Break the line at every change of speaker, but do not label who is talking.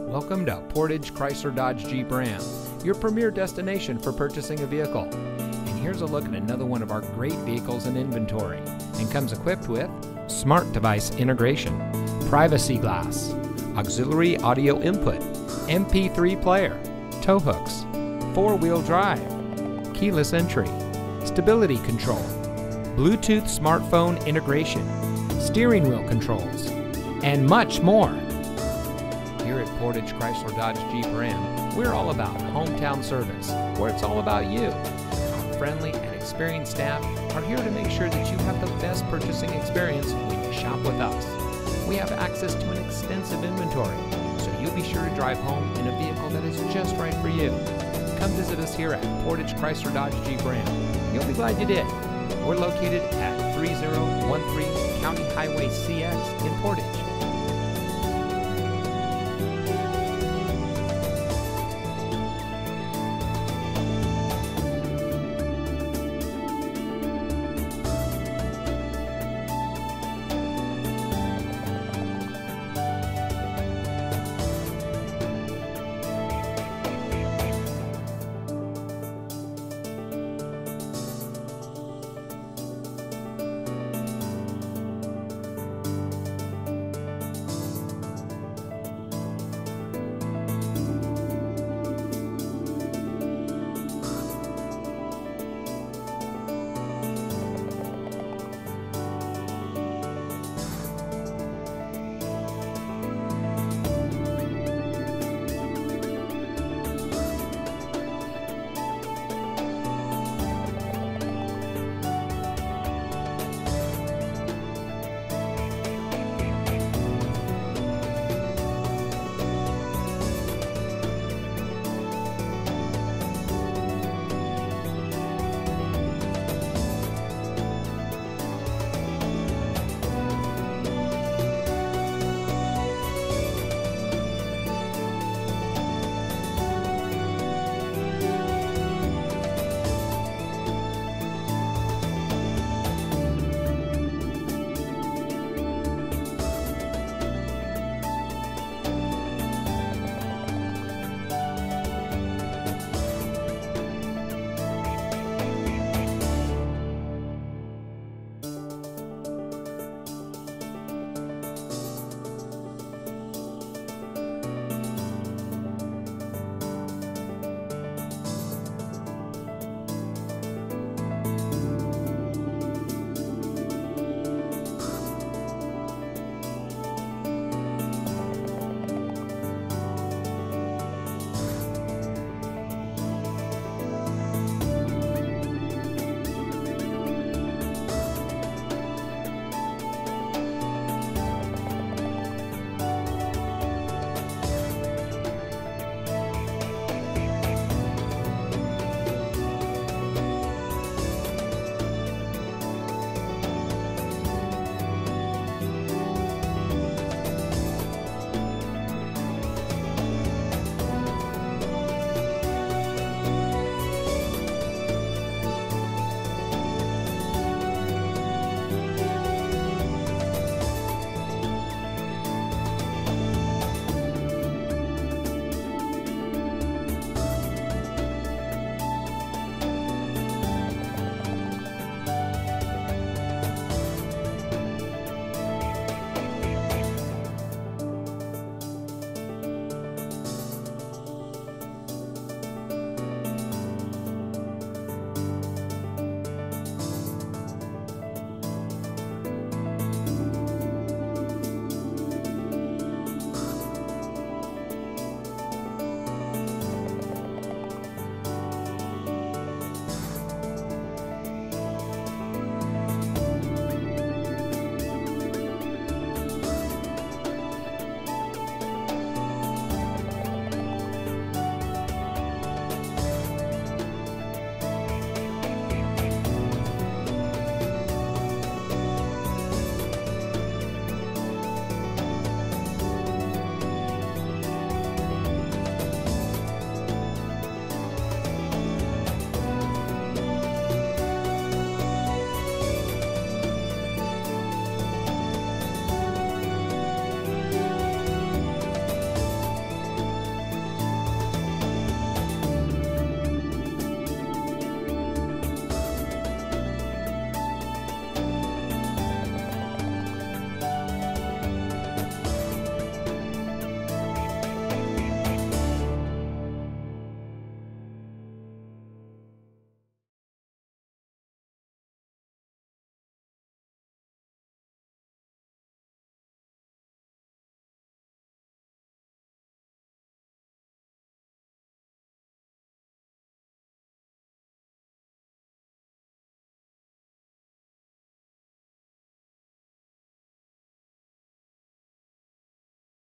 Welcome to Portage Chrysler Dodge Jeep Ram, your premier destination for purchasing a vehicle. And here's a look at another one of our great vehicles in inventory, and comes equipped with smart device integration, privacy glass, auxiliary audio input, MP3 player, tow hooks, four-wheel drive, keyless entry, stability control, Bluetooth smartphone integration, steering wheel controls, and much more. Here at Portage Chrysler Dodge Jeep Ram, we're all about hometown service, where it's all about you. Our friendly and experienced staff are here to make sure that you have the best purchasing experience when you shop with us. We have access to an extensive inventory, so you'll be sure to drive home in a vehicle that is just right for you. Come visit us here at Portage Chrysler Dodge Jeep Ram. You'll be glad you did. We're located at 3013 County Highway CX in Portage.